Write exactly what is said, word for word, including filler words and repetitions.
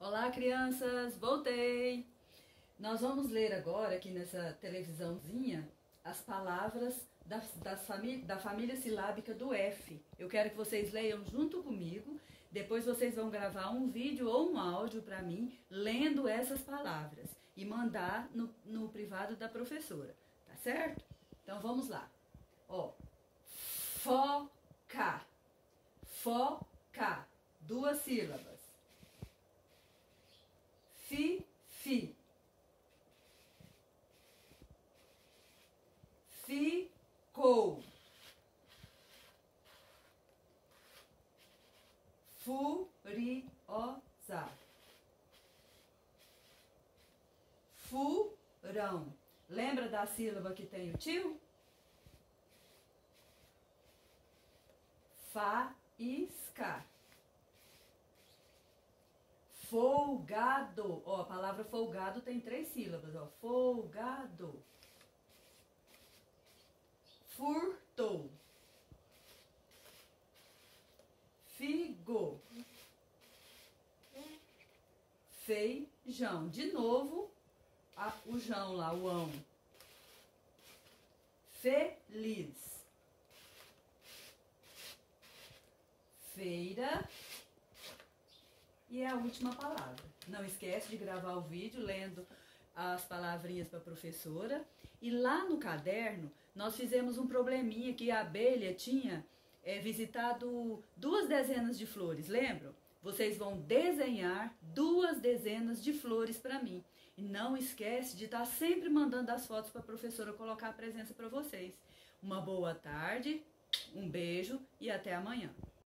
Olá, crianças! Voltei! Nós vamos ler agora aqui nessa televisãozinha as palavras das, das famí da família silábica do F. Eu quero que vocês leiam junto comigo, depois vocês vão gravar um vídeo ou um áudio para mim lendo essas palavras e mandar no, no privado da professora, tá certo? Então vamos lá. Ó, foca, foca, duas sílabas. Fi, fi. Ficou. Furiosa. Furão. Lembra da sílaba que tem o tio? Faísca. Folgado. Ó, a palavra folgado tem três sílabas, ó. Folgado. Furtou. Figo. Feijão. De novo, a, o jão lá, o ão. Feliz. Feira. E é a última palavra. Não esquece de gravar o vídeo lendo as palavrinhas para a professora. E lá no caderno, nós fizemos um probleminha que a abelha tinha é, visitado duas dezenas de flores, lembram? Vocês vão desenhar duas dezenas de flores para mim. E não esquece de estar sempre mandando as fotos para a professora colocar a presença para vocês. Uma boa tarde, um beijo e até amanhã.